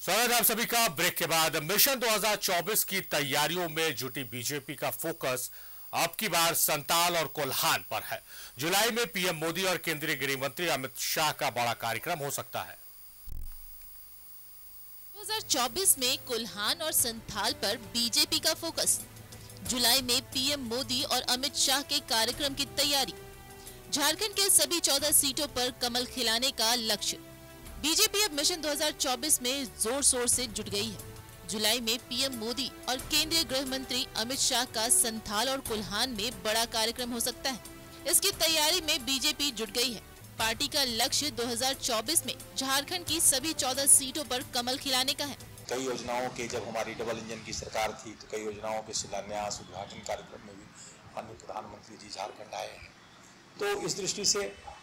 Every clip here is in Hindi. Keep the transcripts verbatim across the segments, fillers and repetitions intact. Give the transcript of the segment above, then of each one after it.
स्वागत है आप सभी का। ब्रेक के बाद मिशन दो हज़ार चौबीस की तैयारियों में जुटी बीजेपी का फोकस अब की बार संताल और कोल्हान पर है। जुलाई में पीएम मोदी और केंद्रीय गृह मंत्री अमित शाह का बड़ा कार्यक्रम हो सकता है। दो हज़ार चौबीस में कोल्हान और संताल पर बीजेपी का फोकस। जुलाई में पीएम मोदी और अमित शाह के कार्यक्रम की तैयारी। झारखंड के सभी चौदह सीटों पर कमल खिलाने का लक्ष्य। बीजेपी अब मिशन दो हज़ार चौबीस में जोर शोर से जुट गई है। जुलाई में पीएम मोदी और केंद्रीय गृह मंत्री अमित शाह का संथाल और कोल्हान में बड़ा कार्यक्रम हो सकता है। इसकी तैयारी में बीजेपी जुट गई है। पार्टी का लक्ष्य दो हज़ार चौबीस में झारखंड की सभी चौदह सीटों पर कमल खिलाने का है। कई योजनाओं के जब हमारी डबल इंजन की सरकार थी तो कई योजनाओं के शिलान्यास उद्घाटन कार्यक्रम में भी माननीय प्रधानमंत्री जी झारखंड आए हैं। तो इस दृष्टि से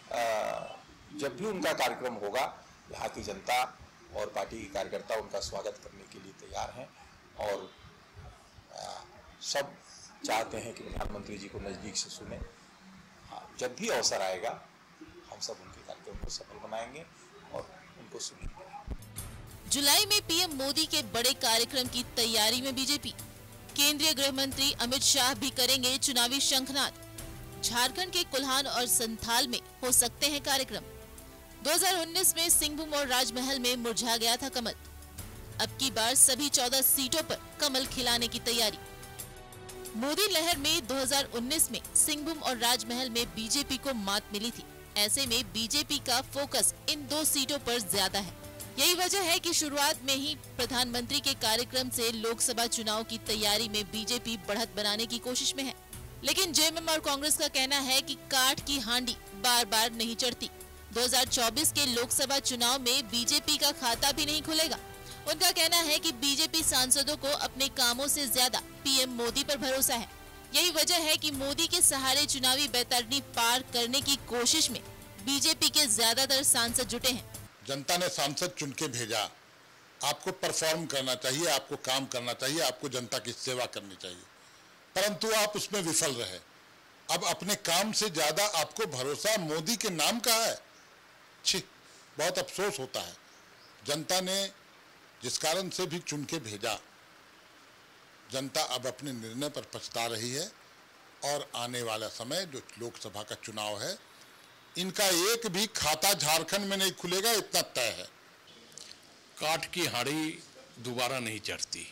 जब भी उनका कार्यक्रम होगा, यहाँ की जनता और पार्टी के कार्यकर्ता उनका स्वागत करने के लिए तैयार हैं और आ, सब चाहते हैं कि प्रधानमंत्री जी को नज़दीक से सुने। हाँ, जब भी अवसर आएगा हम सब उनके कार्यक्रम को सफल बनाएंगे और उनको सुनेंगे। जुलाई में पीएम मोदी के बड़े कार्यक्रम की तैयारी में बीजेपी। केंद्रीय गृह मंत्री अमित शाह भी करेंगे चुनावी शंखनाद। झारखंड के कोल्हान और संथाल में हो सकते हैं कार्यक्रम। दो हज़ार उन्नीस में सिंहभूम और राजमहल में मुरझा गया था कमल। अब की बार सभी चौदह सीटों पर कमल खिलाने की तैयारी। मोदी लहर में दो हज़ार उन्नीस में सिंहभूम और राजमहल में बीजेपी को मात मिली थी। ऐसे में बीजेपी का फोकस इन दो सीटों पर ज्यादा है। यही वजह है कि शुरुआत में ही प्रधानमंत्री के कार्यक्रम से लोकसभा चुनाव की तैयारी में बीजेपी बढ़त बनाने की कोशिश में है। लेकिन जेएमएम और कांग्रेस का कहना है कि काठ की हांडी बार बार नहीं चढ़ती। दो हज़ार चौबीस के लोकसभा चुनाव में बीजेपी का खाता भी नहीं खुलेगा। उनका कहना है कि बीजेपी सांसदों को अपने कामों से ज्यादा पीएम मोदी पर भरोसा है। यही वजह है कि मोदी के सहारे चुनावी बैतरनी पार करने की कोशिश में बीजेपी के ज्यादातर सांसद जुटे हैं। जनता ने सांसद चुन के भेजा। आपको परफॉर्म करना चाहिए, आपको काम करना चाहिए, आपको जनता की सेवा करनी चाहिए, परंतु आप उसमें विफल रहे। अब अपने काम से ज्यादा आपको भरोसा मोदी के नाम का है। छी, बहुत अफसोस होता है। जनता ने जिस कारण से भी चुन के भेजा, जनता अब अपने निर्णय पर पछता रही है और आने वाला समय जो लोकसभा का चुनाव है, इनका एक भी खाता झारखंड में नहीं खुलेगा, इतना तय है। काठ की हांडी दोबारा नहीं चढ़ती।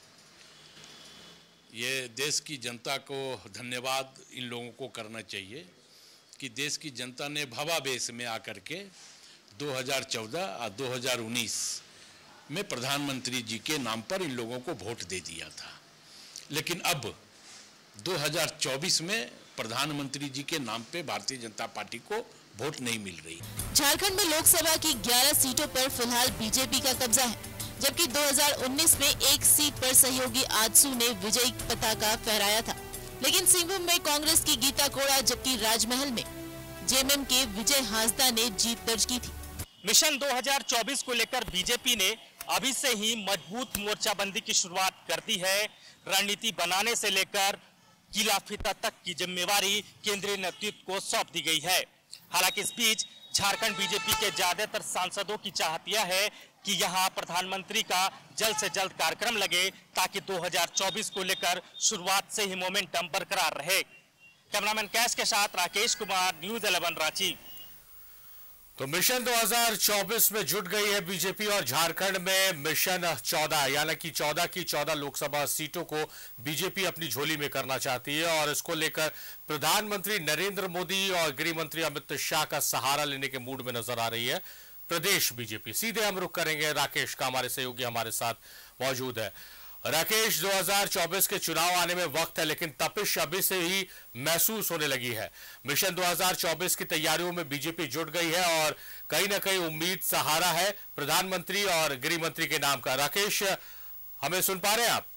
ये देश की जनता को धन्यवाद इन लोगों को करना चाहिए कि देश की जनता ने भावावेश में आकर के दो हज़ार चौदह और दो हज़ार उन्नीस में प्रधानमंत्री जी के नाम पर इन लोगों को वोट दे दिया था। लेकिन अब दो हज़ार चौबीस में प्रधानमंत्री जी के नाम पे भारतीय जनता पार्टी को वोट नहीं मिल रही। झारखंड में लोकसभा की ग्यारह सीटों पर फिलहाल बीजेपी का कब्जा है, जबकि दो हज़ार उन्नीस में एक सीट पर सहयोगी आजसू ने विजयी पताका फहराया था। लेकिन सिंहभूम में कांग्रेस की गीता कोड़ा, जबकि राजमहल में जेएमएम के विजय हांसदा ने जीत दर्ज की थी। मिशन दो हज़ार चौबीस को लेकर बीजेपी ने अभी से ही मजबूत मोर्चाबंदी की शुरुआत कर दी है। रणनीति बनाने से लेकर किला फीता तक की जिम्मेवारी केंद्रीय नेतृत्व को सौंप दी गई है। हालांकि इस बीच झारखंड बीजेपी के ज्यादातर सांसदों की चाहत यह है कि यहां प्रधानमंत्री का जल्द से जल्द कार्यक्रम लगे, ताकि दो हज़ार चौबीस को लेकर शुरुआत से ही मोमेंटम बरकरार रहे। कैमरामैन कैश के साथ राकेश कुमार, न्यूज़ ग्यारह रांची। तो मिशन दो हज़ार चौबीस में जुट गई है बीजेपी और झारखंड में मिशन चौदह यानी कि चौदह की चौदह लोकसभा सीटों को बीजेपी अपनी झोली में करना चाहती है और इसको लेकर प्रधानमंत्री नरेंद्र मोदी और गृह मंत्री अमित शाह का सहारा लेने के मूड में नजर आ रही है प्रदेश बीजेपी। सीधे हम रुख करेंगे राकेश का, हमारे सहयोगी हमारे साथ मौजूद है। राकेश, दो हज़ार चौबीस के चुनाव आने में वक्त है, लेकिन तपिश अभी से ही महसूस होने लगी है। मिशन दो हज़ार चौबीस की तैयारियों में बीजेपी जुट गई है और कहीं ना कहीं उम्मीद सहारा है प्रधानमंत्री और गृह मंत्री के नाम का। राकेश, हमें सुन पा रहे हैं आप?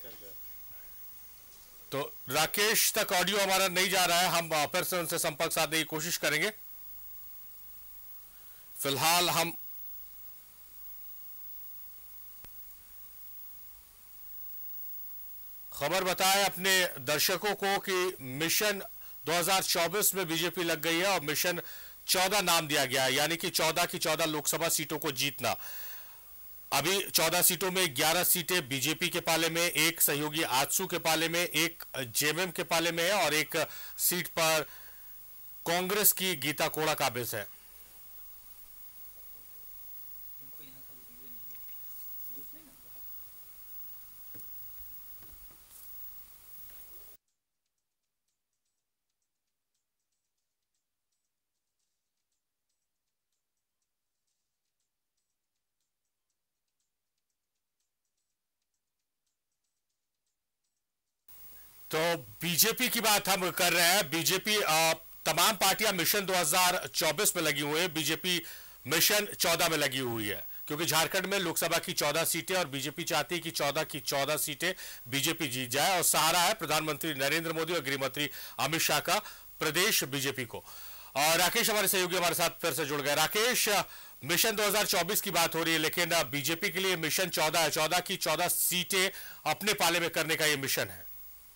तो राकेश तक ऑडियो हमारा नहीं जा रहा है, हम फिर से उनसे संपर्क साधने की कोशिश करेंगे। फिलहाल हम खबर बताएं अपने दर्शकों को कि मिशन दो हज़ार चौबीस में बीजेपी लग गई है और मिशन चौदह नाम दिया गया है, यानी कि चौदह की चौदह लोकसभा सीटों को जीतना। अभी चौदह सीटों में ग्यारह सीटें बीजेपी के पाले में, एक सहयोगी आजसू के पाले में, एक जेएमएम के पाले में है और एक सीट पर कांग्रेस की गीता कोड़ा काबिज है। तो बीजेपी की बात हम कर रहे हैं। बीजेपी तमाम पार्टियां मिशन दो हज़ार चौबीस में लगी हुई है, बीजेपी मिशन चौदह में लगी हुई है, क्योंकि झारखंड में लोकसभा की चौदह सीटें और बीजेपी चाहती है कि चौदह की चौदह सीटें बीजेपी जीत जाए और सहारा है प्रधानमंत्री नरेंद्र मोदी और गृह मंत्री अमित शाह का प्रदेश बीजेपी को। और राकेश हमारे सहयोगी हमारे साथ फिर से जुड़ गए। राकेश, मिशन दो हज़ार चौबीस की बात हो रही है, लेकिन बीजेपी के लिए मिशन चौदह है, चौदह की चौदह सीटें अपने पाले में करने का यह मिशन है।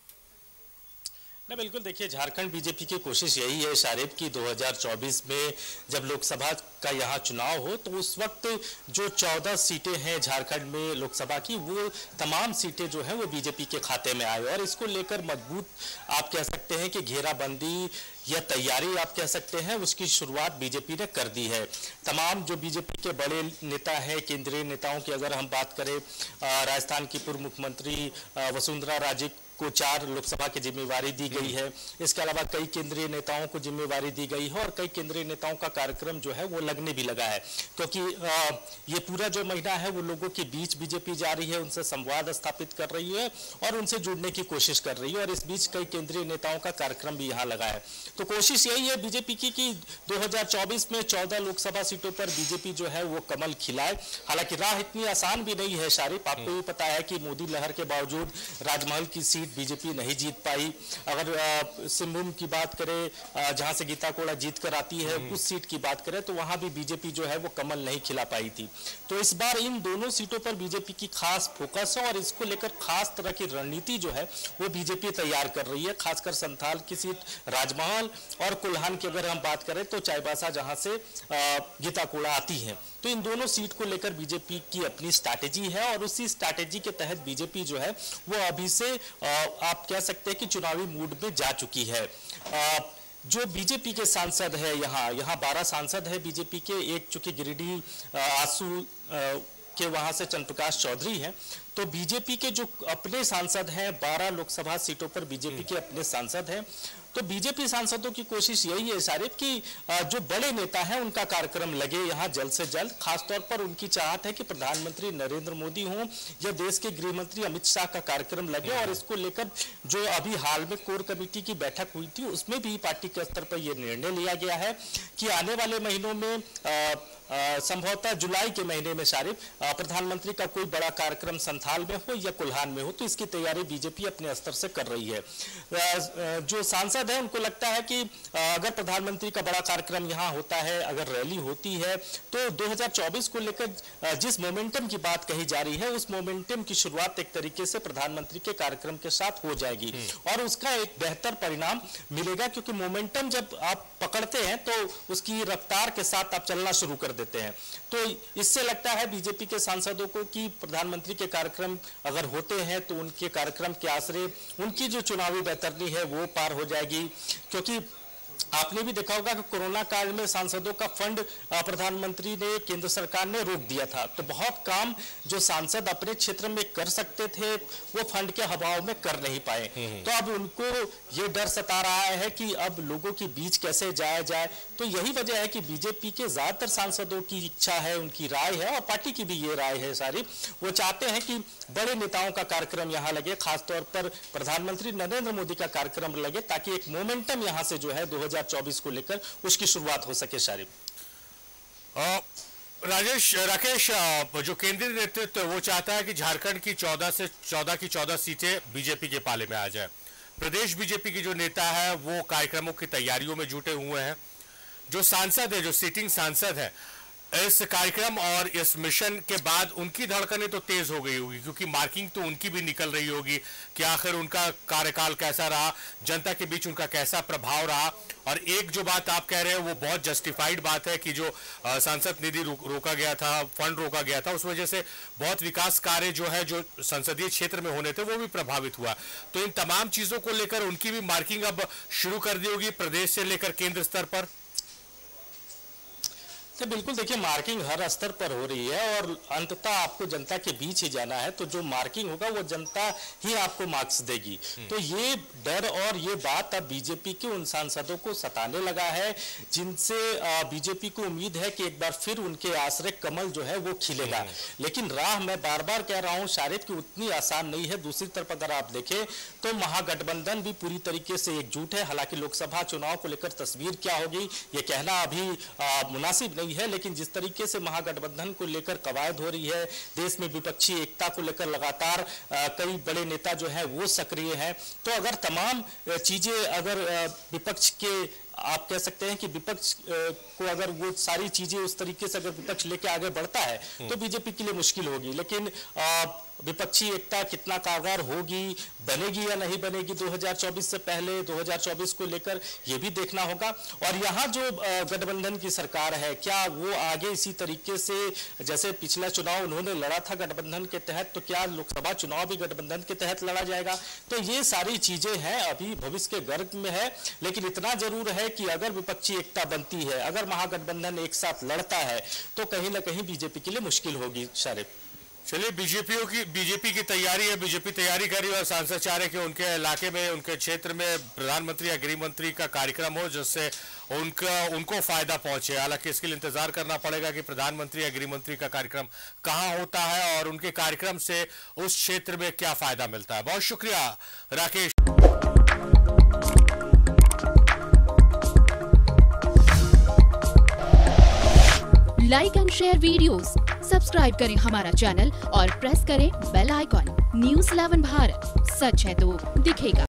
ना बिल्कुल, देखिए झारखंड बीजेपी की कोशिश यही है शारिब की दो हज़ार चौबीस में जब लोकसभा का यहाँ चुनाव हो तो उस वक्त जो चौदह सीटें हैं झारखंड में लोकसभा की, वो तमाम सीटें जो हैं वो बीजेपी के खाते में आए और इसको लेकर मजबूत आप कह सकते हैं कि घेराबंदी या तैयारी आप कह सकते हैं उसकी शुरुआत बीजेपी ने कर दी है। तमाम जो बीजेपी के बड़े नेता हैं, केंद्रीय नेताओं की अगर हम बात करें, राजस्थान की पूर्व मुख्यमंत्री वसुंधरा राजे को चार लोकसभा की जिम्मेवारी दी गई है। इसके अलावा कई केंद्रीय नेताओं को जिम्मेवारी दी गई है और कई केंद्रीय नेताओं का कार्यक्रम जो है वो लगने भी लगा है, क्योंकि ये पूरा जो महीना है वो लोगों के बीच बीजेपी जा रही है, उनसे संवाद स्थापित कर रही है और उनसे जुड़ने की कोशिश कर रही है और इस बीच कई केंद्रीय नेताओं का कार्यक्रम भी यहाँ लगा है। तो कोशिश यही है बीजेपी की कि दो हज़ार चौबीस में चौदह लोकसभा सीटों पर बीजेपी जो है वो कमल खिलाए। हालांकि राह इतनी आसान भी नहीं है शारिफ, आपको भी पता है कि मोदी लहर के बावजूद राजमहल की सीट बीजेपी नहीं जीत पाई। अगर सिंहभूम की बात करें, जहां से गीता कोड़ा जीत कर आती है, उस सीट की बात करें तो वहां भी बीजेपी जो है वो कमल नहीं खिला पाई थी। तो इस बार इन दोनों सीटों पर बीजेपी की खास फोकस है और इसको लेकर खास तरह की रणनीति जो है वो बीजेपी तैयार कर रही है। खासकर संथाल की सीट, राजमहल और कुल्हान की अगर हम बात करें तो चाईबासा जहां से गीता कोड़ा आती है, तो इन दोनों सीट को लेकर बीजेपी की अपनी स्ट्रैटेजी है और उसी स्ट्रैटेजी के तहत बीजेपी जो है वो अभी से आप कह सकते हैं कि चुनावी मूड में जा चुकी है। जो बीजेपी के सांसद है, यहाँ यहाँ बारह सांसद है बीजेपी के, एक चूंकि गिरिडीह आजसू के वहां से चंद्रप्रकाश चौधरी हैं, तो बीजेपी के जो अपने सांसद हैं, बारह लोकसभा सीटों पर बीजेपी के अपने सांसद हैं। तो बीजेपी सांसदों की कोशिश यही है सारिफ कि जो बड़े नेता हैं उनका कार्यक्रम लगे यहाँ जल्द से जल्द। खासतौर पर उनकी चाहत है कि प्रधानमंत्री नरेंद्र मोदी हों या देश के गृह मंत्री अमित शाह का कार्यक्रम लगे और इसको लेकर जो अभी हाल में कोर कमेटी की बैठक हुई थी उसमें भी पार्टी के स्तर पर यह निर्णय लिया गया है कि आने वाले महीनों में संभवतः जुलाई के महीने में शारिफ प्रधानमंत्री का कोई बड़ा कार्यक्रम संथाल में हो या कुल्हान में हो, तो इसकी तैयारी बीजेपी अपने स्तर से कर रही है। जो सांसद है उनको लगता है कि अगर प्रधानमंत्री का बड़ा कार्यक्रम यहाँ होता है, अगर रैली होती है, तो दो हज़ार चौबीस को लेकर जिस मोमेंटम की बात कही जा रही है उस मोमेंटम की शुरुआत एक तरीके से प्रधानमंत्री के कार्यक्रम के साथ हो जाएगी और उसका एक बेहतर परिणाम मिलेगा, क्योंकि मोमेंटम जब आप पकड़ते हैं तो उसकी रफ्तार के साथ आप चलना शुरू कर देते हैं। तो इससे लगता है बीजेपी के सांसदों को कि प्रधानमंत्री के कार्यक्रम अगर होते हैं तो उनके कार्यक्रम के आसरे उनकी जो चुनावी बैतरनी है वो पार हो जाएगी। क्योंकि आपने भी देखा होगा कि कोरोना काल में सांसदों का फंड प्रधानमंत्री ने, केंद्र सरकार ने रोक दिया था, तो बहुत काम जो सांसद अपने क्षेत्र में कर सकते थे वो फंड के अभाव में कर नहीं पाए। तो अब उनको ये डर सता रहा है कि अब लोगों के बीच कैसे जाया जाए। तो यही वजह है कि बीजेपी के ज्यादातर सांसदों की इच्छा है, उनकी राय है और पार्टी की भी ये राय है सारी, वो चाहते हैं कि बड़े नेताओं का कार्यक्रम यहाँ लगे, खासतौर पर प्रधानमंत्री नरेंद्र मोदी का कार्यक्रम लगे, ताकि एक मोमेंटम यहाँ से जो है दो हज़ार चौबीस को लेकर उसकी शुरुआत हो सके। शारिफ, राजेश, राकेश, जो केंद्रीय नेतृत्व वो चाहता है कि झारखंड की चौदह से चौदह की चौदह सीटें बीजेपी के पाले में आ जाए। प्रदेश बीजेपी की जो नेता है वो कार्यक्रमों की तैयारियों में जुटे हुए हैं। जो सांसद है, जो सिटिंग सांसद है, इस कार्यक्रम और इस मिशन के बाद उनकी धड़कनें तो तेज हो गई होगी, क्योंकि मार्किंग तो उनकी भी निकल रही होगी कि आखिर उनका कार्यकाल कैसा रहा, जनता के बीच उनका कैसा प्रभाव रहा। और एक जो बात आप कह रहे हैं वो बहुत जस्टिफाइड बात है कि जो सांसद निधि रो, रोका गया था, फंड रोका गया था, उस वजह से बहुत विकास कार्य जो है जो संसदीय क्षेत्र में होने थे वो भी प्रभावित हुआ। तो इन तमाम चीजों को लेकर उनकी भी मार्किंग अब शुरू कर दी होगी प्रदेश से लेकर केंद्र स्तर पर। तो बिल्कुल देखिए, मार्किंग हर स्तर पर हो रही है और अंततः आपको जनता के बीच ही जाना है, तो जो मार्किंग होगा वो जनता ही आपको मार्क्स देगी। तो ये डर और ये बात अब बीजेपी के उन सांसदों को सताने लगा है जिनसे बीजेपी को उम्मीद है कि एक बार फिर उनके आश्रय कमल जो है वो खिलेगा। लेकिन राह मैं बार बार कह रहा हूँ शायद कि उतनी आसान नहीं है। दूसरी तरफ अगर आप देखें तो महागठबंधन भी पूरी तरीके से एकजुट है। हालांकि लोकसभा चुनाव को लेकर तस्वीर क्या होगी ये कहना अभी मुनासिब नहीं है, लेकिन जिस तरीके से महागठबंधन को लेकर कवायद हो रही है, देश में विपक्षी एकता को लेकर लगातार कई बड़े नेता जो है वो सक्रिय हैं, तो अगर तमाम चीजें अगर विपक्ष के आप कह सकते हैं कि विपक्ष को अगर वो सारी चीजें उस तरीके से अगर विपक्ष लेके आगे बढ़ता है तो बीजेपी के लिए मुश्किल होगी। लेकिन विपक्षी एकता कितना कारगर होगी, बनेगी या नहीं बनेगी दो हज़ार चौबीस से पहले, दो हज़ार चौबीस को लेकर ये भी देखना होगा। और यहाँ जो गठबंधन की सरकार है, क्या वो आगे इसी तरीके से जैसे पिछला चुनाव उन्होंने लड़ा था गठबंधन के तहत, तो क्या लोकसभा चुनाव भी गठबंधन के तहत लड़ा जाएगा? तो ये सारी चीजें हैं, अभी भविष्य के गर्भ में है। लेकिन इतना जरूर है कि अगर विपक्षी एकता बनती है, अगर महागठबंधन एक साथ लड़ता है, तो कहीं ना कहीं बीजेपी के लिए मुश्किल होगी। शारिफ, चलिए, बीजेपी की बीजेपी की तैयारी है, बीजेपी तैयारी कर रही है और सांसद चाह रहे हैं कि उनके इलाके में, उनके क्षेत्र में प्रधानमंत्री या गृह मंत्री का कार्यक्रम हो जिससे उनका उनको फायदा पहुंचे। हालांकि इसके लिए इंतजार करना पड़ेगा कि प्रधानमंत्री या गृह मंत्री का कार्यक्रम कहां होता है और उनके कार्यक्रम से उस क्षेत्र में क्या फायदा मिलता है। बहुत शुक्रिया Rakesh. Like and share videos, subscribe करें हमारा चैनल और प्रेस करें bell icon. News eleven Bharat, सच है तो दिखेगा।